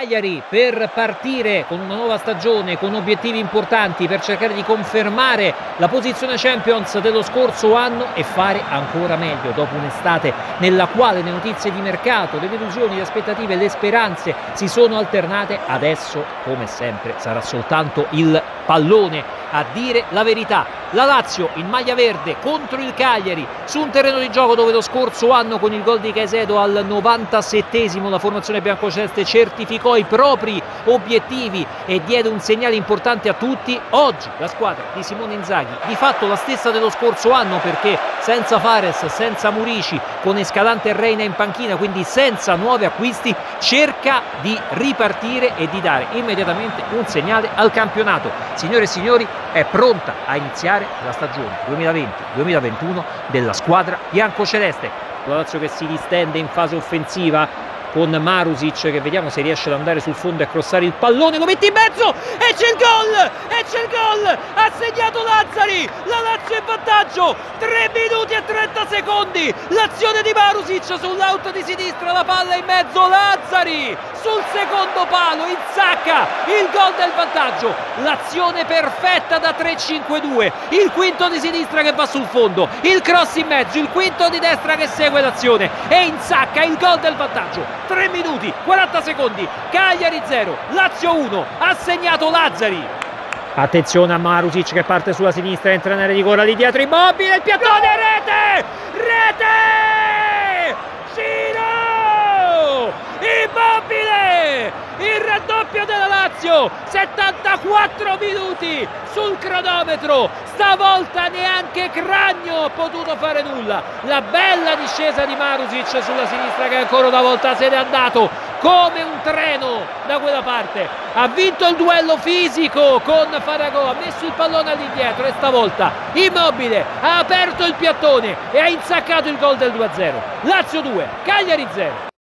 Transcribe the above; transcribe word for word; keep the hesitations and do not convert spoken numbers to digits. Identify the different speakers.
Speaker 1: Cagliari per partire con una nuova stagione, con obiettivi importanti per cercare di confermare la posizione Champions dello scorso anno e fare ancora meglio dopo un'estate nella quale le notizie di mercato, le delusioni, le aspettative e le speranze si sono alternate. Adesso, come sempre, sarà soltanto il pallone a dire la verità. La Lazio in maglia verde contro il Cagliari su un terreno di gioco dove lo scorso anno con il gol di Caicedo al novantasettesimo la formazione biancoceleste certificò i propri obiettivi e diede un segnale importante a tutti. Oggi la squadra di Simone Inzaghi, di fatto la stessa dello scorso anno, perché senza Fares, senza Murici, con Escalante e Reina in panchina, quindi senza nuovi acquisti, cerca di ripartire e di dare immediatamente un segnale al campionato. Signore e signori, è pronta a iniziare la stagione duemilaventi duemilaventuno della squadra biancoceleste. La Lazio che si distende in fase offensiva con Marusic che vediamo se riesce ad andare sul fondo e a crossare il pallone, lo mette in mezzo e c'è il gol! E c'è il gol! Ha segnato Lazzari! La Lazio in vantaggio! tre minuti e trenta secondi! L'azione di Marusic sull'out di sinistra, la palla in mezzo, Lazzari! Sul secondo palo, insacca il gol del vantaggio, l'azione perfetta da tre cinque due, il quinto di sinistra che va sul fondo, il cross in mezzo, il quinto di destra che segue l'azione e insacca il gol del vantaggio. tre minuti, quaranta secondi, Cagliari zero, Lazio uno, ha segnato Lazzari. Attenzione a Marusic che parte sulla sinistra, entra nell'area di rigore lì dietro, Immobile, il piattone, rete! Rete! Ciro! Immobile! Il raddoppio della Lazio, settantaquattro minuti sul cronometro, stavolta neanche Cragno ha potuto fare nulla. La bella discesa di Marusic sulla sinistra che ancora una volta se n'è andato come un treno da quella parte. Ha vinto il duello fisico con Faragò, ha messo il pallone all'indietro e stavolta Immobile ha aperto il piattone e ha insaccato il gol del due a zero. Lazio due, Cagliari zero.